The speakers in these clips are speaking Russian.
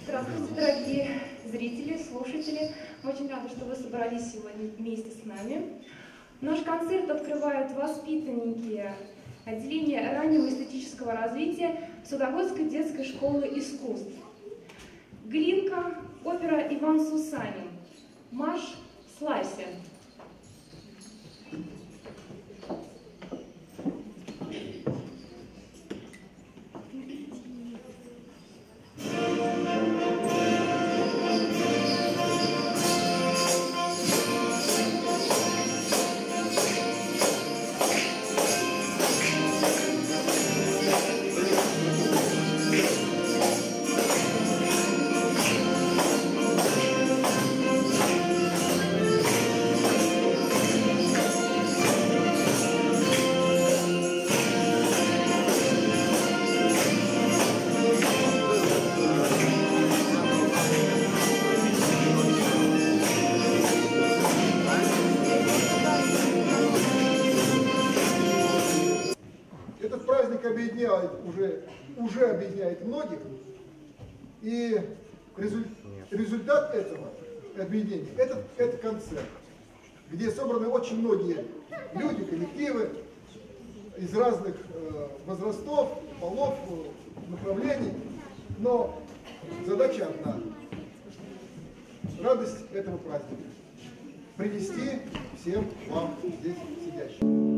Здравствуйте, дорогие зрители, слушатели. Мы очень рады, что вы собрались сегодня вместе с нами. Наш концерт открывают воспитанники отделения раннего эстетического развития Судогодской детской школы искусств. Глинка, опера «Иван Сусанин», марш «Славься». Этот праздник объединяет, уже объединяет многих, и результат этого объединения – это концерт, где собраны очень многие люди, коллективы из разных возрастов, полов, направлений, но задача одна – радость этого праздника принести всем вам здесь сидящим.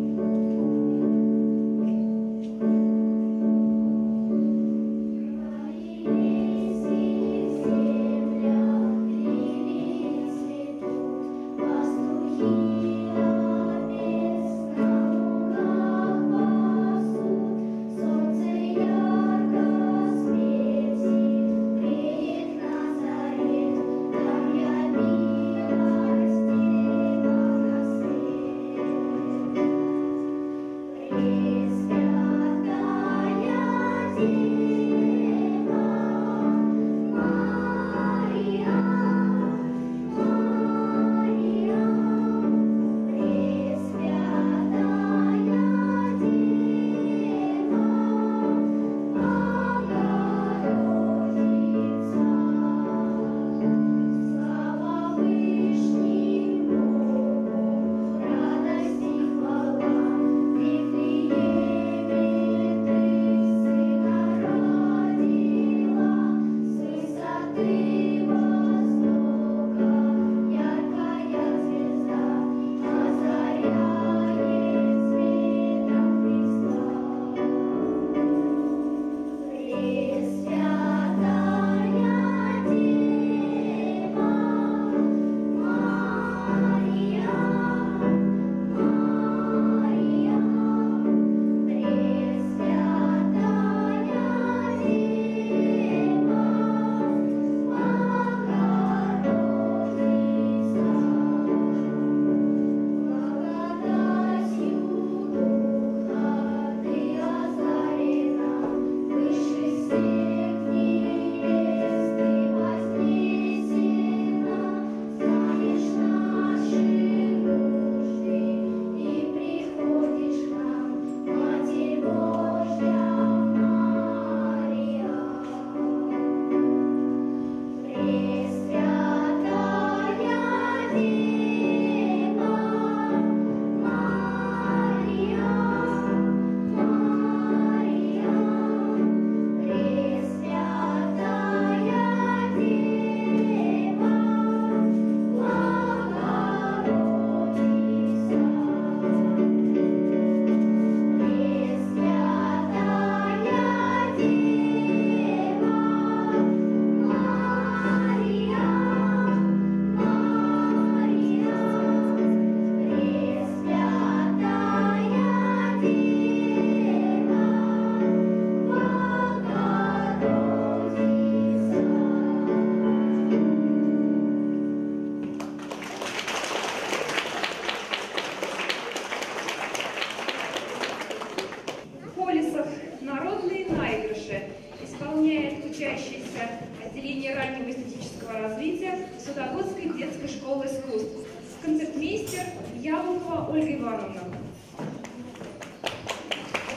Учащийся отделения раннего эстетического развития Судогодской детской школы искусств, концертмейстер Ялукова Ольга Ивановна.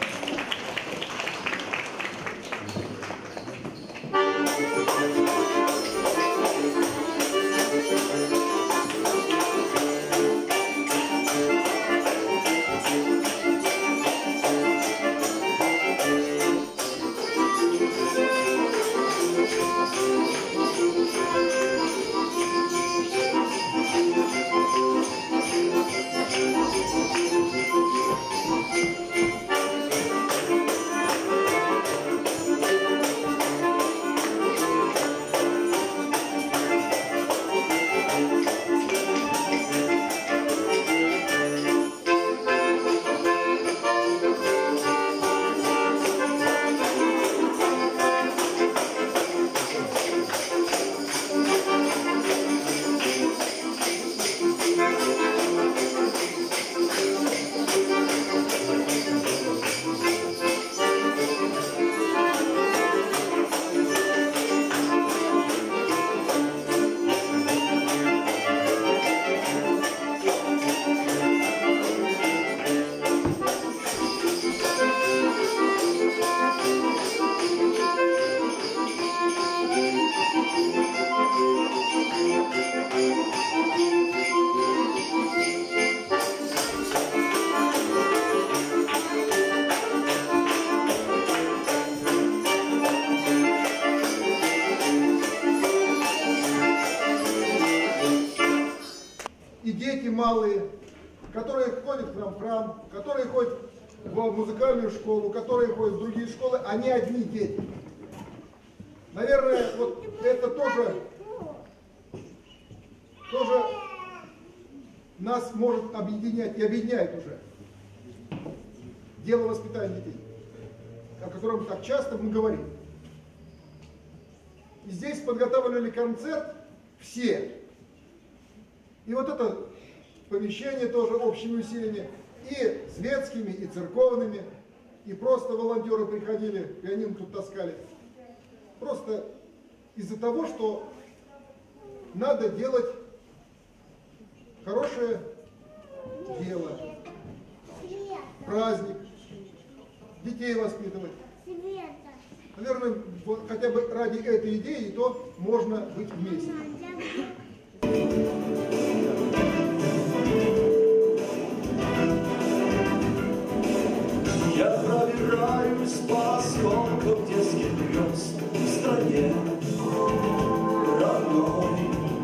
Thank you. малые, которые ходят к нам в храм, которые ходят в музыкальную школу, которые ходят в другие школы, они одни дети. Наверное, вот это тоже нас может объединять и объединяет уже. Дело воспитания детей, о котором так часто мы говорим. И здесь подготавливали концерт все. И вот это помещение тоже общими усилиями, и светскими, и церковными, и просто волонтеры приходили, пианино тут таскали. Просто из-за того, что надо делать хорошее дело, праздник, детей воспитывать. Наверное, вот хотя бы ради этой идеи, то можно быть вместе. Я пробираюсь по осколкам детских грез в стране родной,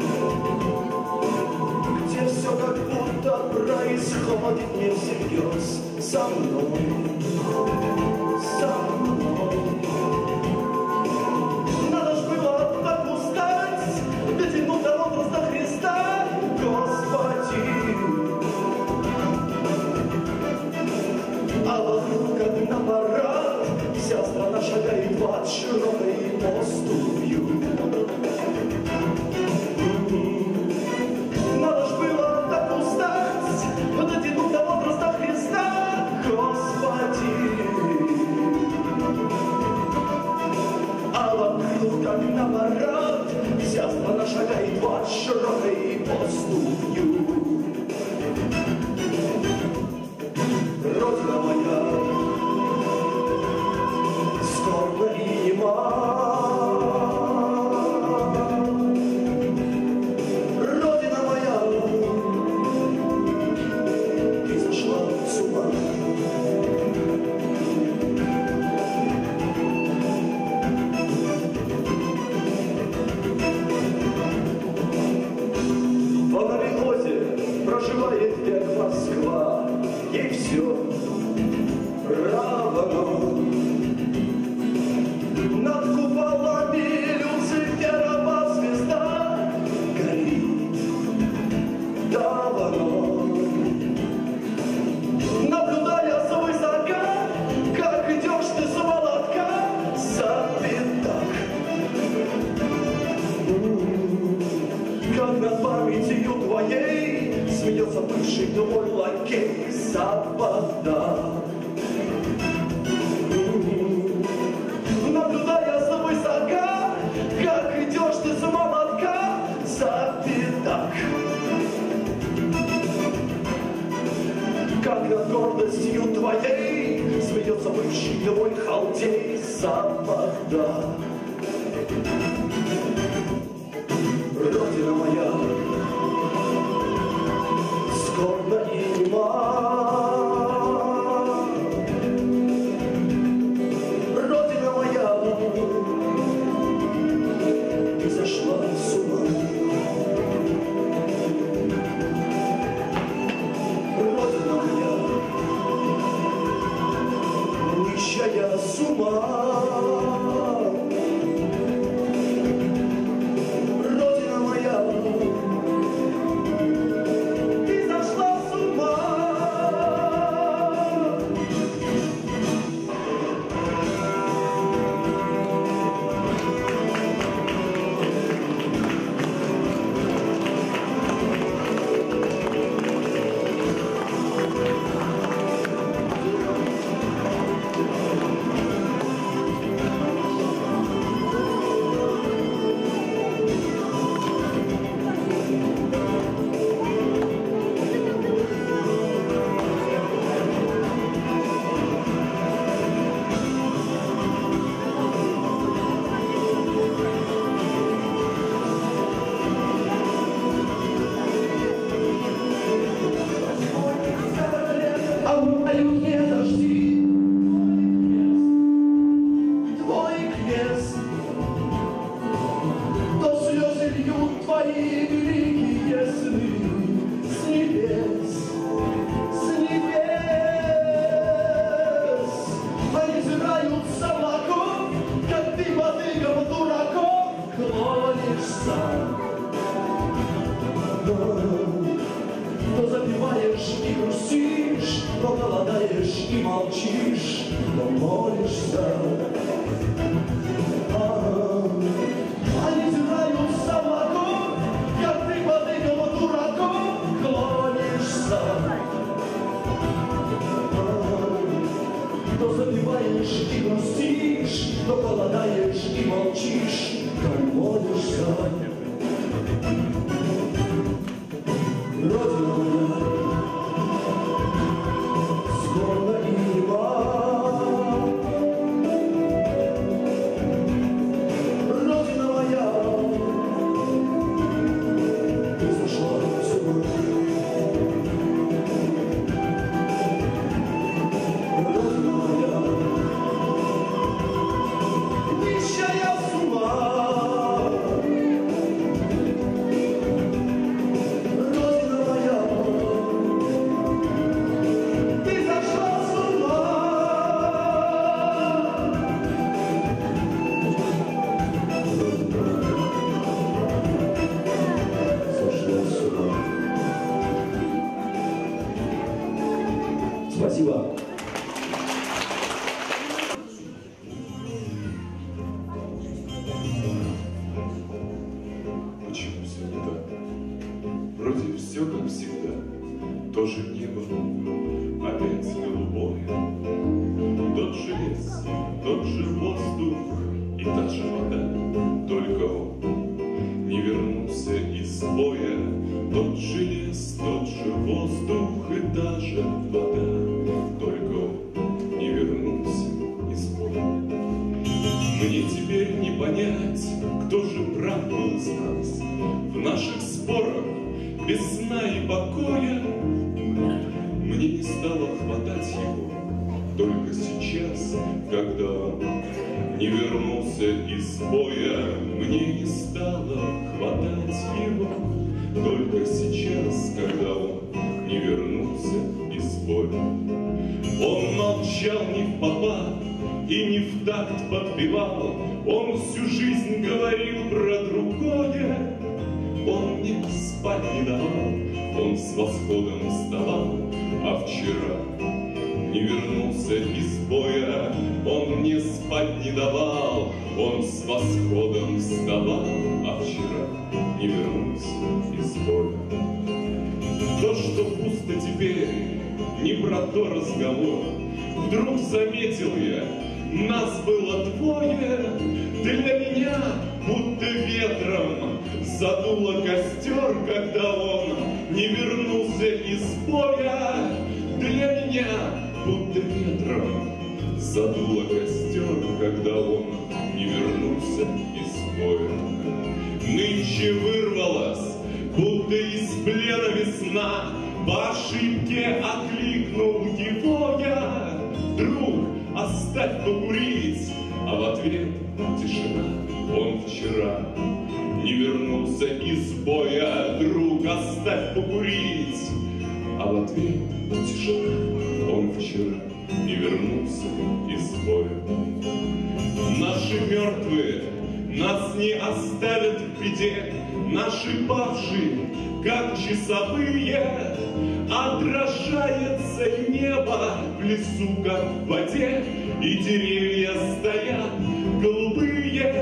где все как будто происходит не всерьез со мной, со мной. Надо ж было так устать, дотянуть до возраста Христа, Господи. А вокруг, как на парад, вся страна шагает под широкой поступью. Надо ж было так устать, дотянуть до возраста Христа, Господи. А вокруг, как на парад, вся страна шагает под широкой поступью. Родина моя, скорбна и нема. Родина моя, ты зашла с ума. В Навихозе проживает век Москва. Ей все равно. Над куполами Люциферова звезда горит давно. Наблюдая свысока, как идешь ты с молотка за пятак. Как над памятью твоей смеется бывший твой лакей Запада. Наблюдая свысока, как идешь ты с молотка за пятак. Как над гордостью твоей смеется бывший твой халдей Запада. Родина моя, скорбна и нема. Родина моя, ты зашла с ума. Родина моя, нищая с ума. сам. То запиваешь и грустишь, то голодаешь и молчишь, то молишься. Они знают самоток, как ты под этим дураком клонишься. То запиваешь и грустишь, то голодаешь и молчишь, то молишься. Родина моя, скоро и неба. Родина моя, ты зашла в зубы. Родина моя, нищая с ума. Родина моя, ты зашла с ума. Зашла с ума. Спасибо. Почему все не так? Вроде все как всегда. То же небо, опять голубое. Тот же лес, тот же воздух и та же вода. Только он не вернулся из боя. Тот же лес, тот же воздух и та же вода. Только он не вернулся из боя. Мне теперь не понять, кто же прав был из нас. В наших спорах без сна и покоя мне не стало хватать его только сейчас, когда он не вернулся из боя. Мне не стало хватать его только сейчас, когда он не вернулся из боя. Он молчал не впопад и не в такт подпевал, он всю жизнь говорил про другое. Он мне спать не давал, он с восходом вставал, а вчера не вернулся из боя. Он мне спать не давал, он с восходом вставал, а вчера не вернулся из боя. То, что пусто теперь, не про то разговор. Вдруг заметил я, нас было двое. Для меня будто ветром задуло костер, когда он не вернулся из боя. Для меня будто ветром задуло костер, когда он не вернулся из боя. Нынче вырвалась, будто из плена весна, по ошибке окликнул его я. Друг, оставь покурить, а в ответ тишина. Он вчера не вернулся из боя. Друг, оставь покурить, а в ответ тишина. Он вчера не вернулся из боя. Наши мертвые нас не оставят в беде. Наши павшие, как часовые, отражается небо в лесу, как в воде, и деревья стоят голубые.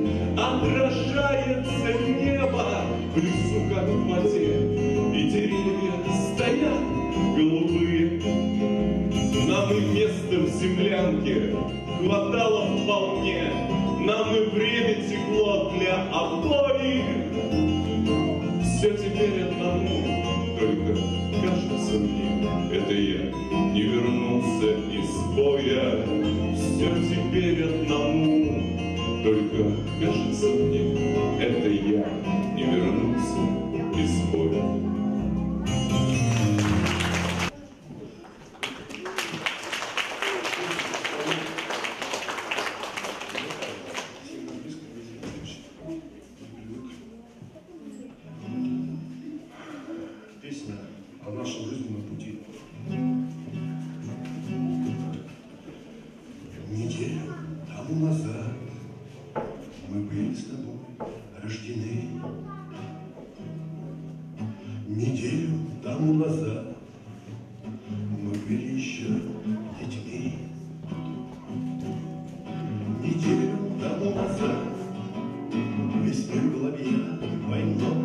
Отражается небо в лесу, как в воде, и деревья стоят голубые. Нам и места в землянке хватало вполне, нам и время текло для обоих. Все теперь одному, только кажется мне, это я не вернулся из боя. Все теперь одному, только кажется мне, это я не вернулся из боя. Песня о нашем жизненном пути. Неделю тому назад мы были с тобой рождены. тому назад мы были еще детьми. Неделю тому назад весь мир был объят войной.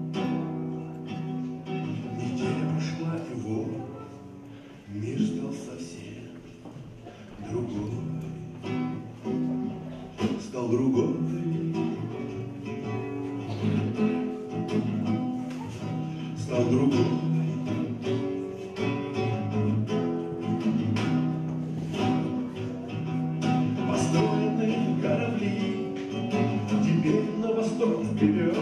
Неделя прошла, и вот мир стал совсем другой. Стал другой. Стал другой. Построены корабли теперь на восток вперед,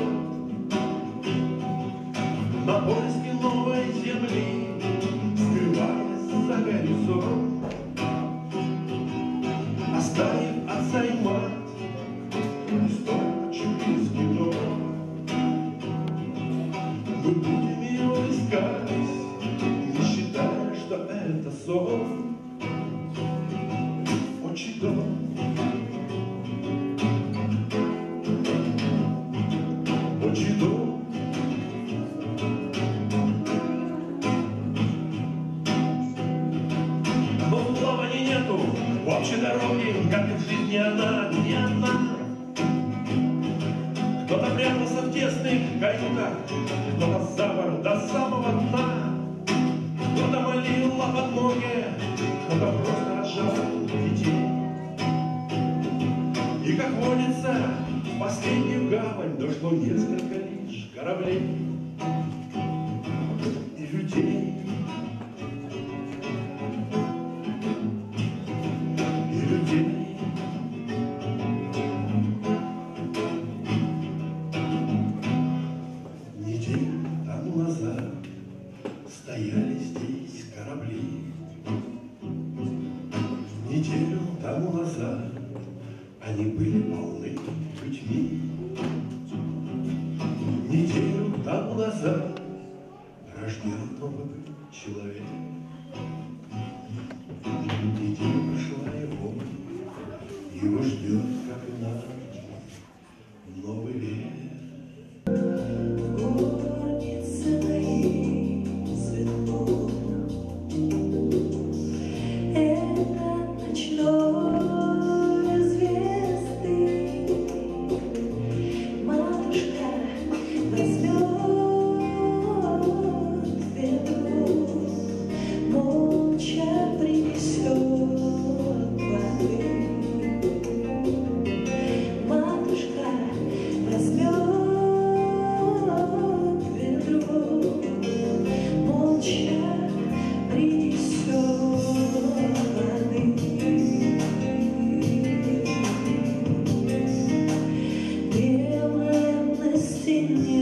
на поиске новой земли, скрываясь за горизонт, оставив отца и мать, историю через кино. Мы будем ее искать, не считая, что это сон. Отчий дом. Отчий дом. Но в плавании нету общей дороги, как и в жизни она, не она. Кто-то прятался в тесных каютах, кто-то за борт до самого дна, кто-то молил о подмоге, кто-то просто рожал детей. И, как водится, в последнюю гавань дошло несколько лишь кораблей и людей. И людей. Неделю тому назад стояли здесь корабли. Неделю тому назад они были полны людьми. Неделю тому назад рожден новый человек. Неделя прошла его, его ждет, как и нас, новый век. Горнице моей светло, это ночной звезды. Матушка возьмет ведро, молча принесет воды. Матушка возьмет ведро, молча принесет воды. Белая на стене